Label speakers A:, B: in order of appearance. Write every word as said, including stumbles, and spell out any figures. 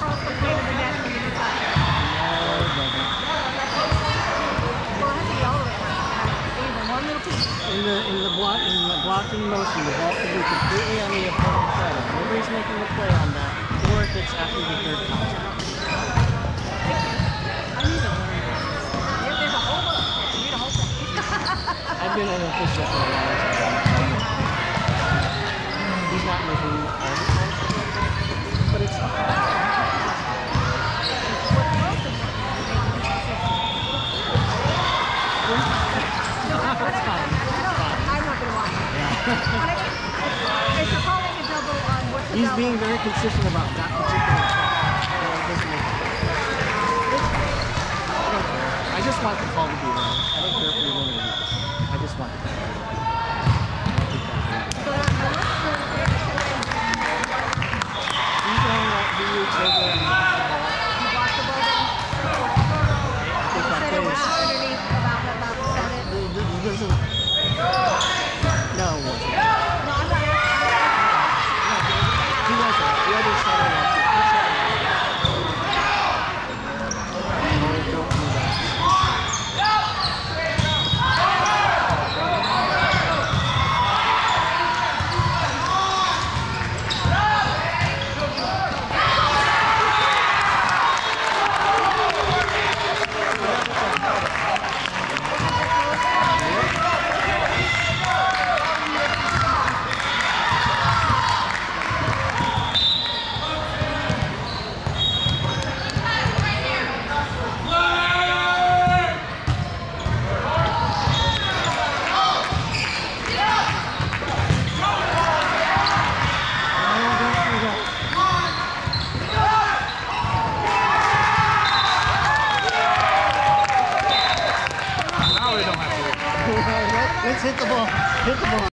A: Charles complain of the net when you touch it?
B: No, it doesn't.
A: Well, it has to be all the way around. Even one little piece.
B: In the in the block in the blocking motion, the ball can be completely on the opponent's side. If nobody's making a play on that, or if it's after the third contact.
A: I need to learn this. If there's a whole bunch, you need a whole thing.
B: I've been an official for a long time. He's not making all the calls, but it's not.
A: What's most important is making these decisions.
B: That's fine.
A: I'm not going to watch it.
B: Yeah.
A: It's a calling a double on what's the
B: He's
A: double.
B: being very consistent about that particular call. You know, it doesn't make I don't care. I just want the call to be wrong. I don't care if we win or lose. I just want the call to be wrong.
A: So that
B: He's on that video over and
A: you block the ball down.
B: I think that
A: Set it
B: plays.
A: underneath about about to set it.
B: It doesn't. No, it wasn't.
A: No, I'm not asking.
B: He wasn't. The other side of that. He said it. Oh, don't do that. Let's hit the ball. Hit the ball.